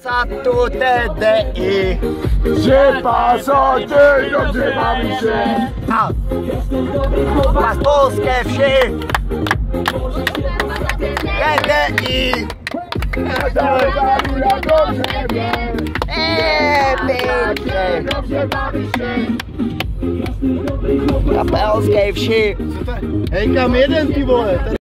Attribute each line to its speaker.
Speaker 1: pasa tu TDI.
Speaker 2: Že pasa ty, dobře baví se.
Speaker 1: A máš polské vši. TDI. Kapelské vši.
Speaker 2: Hej, kam jeden ty vole?